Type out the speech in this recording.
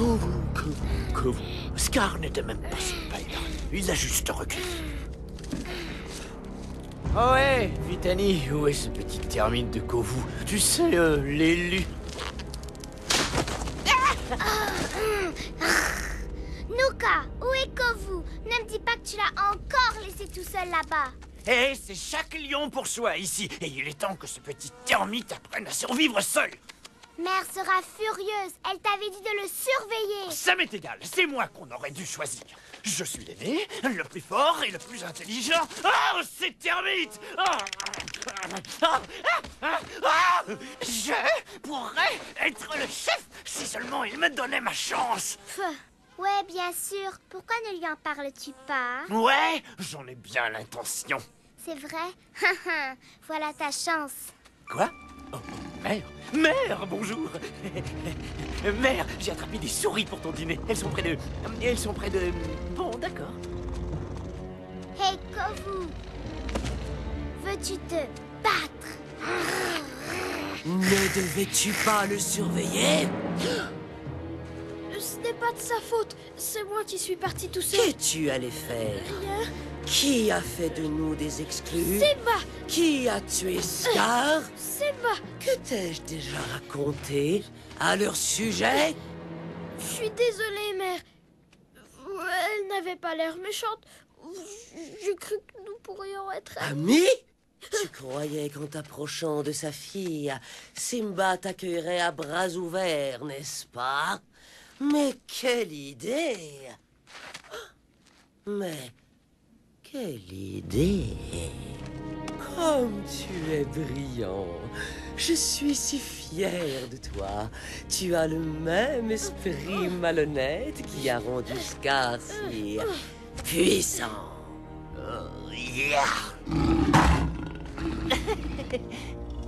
Kovu. Scar n'était même pas son père. Il a juste reculé. Oh ouais, Vitani, où est ce petit termite de Kovu? Tu sais, l'élu. Nuka, où est Kovu? Ne me dis pas que tu l'as encore laissé tout seul là-bas. Eh, c'est chaque lion pour soi ici. Et il est temps que ce petit termite apprenne à survivre seul. Mère sera furieuse. Elle t'avait dit de le surveiller. Ça m'est égal, c'est moi qu'on aurait dû choisir. Je suis l'aîné, le plus fort et le plus intelligent. Oh, c'est termite! Je pourrais être le chef si seulement il me donnait ma chance. Ouais, bien sûr. Pourquoi ne lui en parles-tu pas? Ouais, j'en ai bien l'intention. C'est vrai? Voilà ta chance. Quoi? Oh, mère! Mère, bonjour! Mère, j'ai attrapé des souris pour ton dîner. Elles sont près de... Bon, d'accord. Hey, Kovu! Veux-tu te battre? Ne devais-tu pas le surveiller? Ce n'est pas de sa faute. C'est moi qui suis parti tout seul. Qu'es-tu allé faire? Rien. Qui a fait de nous des exclus? Simba! Qui a tué Scar? Simba! Que t'ai-je déjà raconté à leur sujet? Je suis désolée, mère. Elle n'avait pas l'air méchante. J'ai cru que nous pourrions être amis. Ami? Tu croyais qu'en t'approchant de sa fille, Simba t'accueillerait à bras ouverts, n'est-ce pas? Mais quelle idée! Mais quelle idée! Comme tu es brillant! Je suis si fière de toi. Tu as le même esprit malhonnête qui a rendu Scar si puissant. Yeah.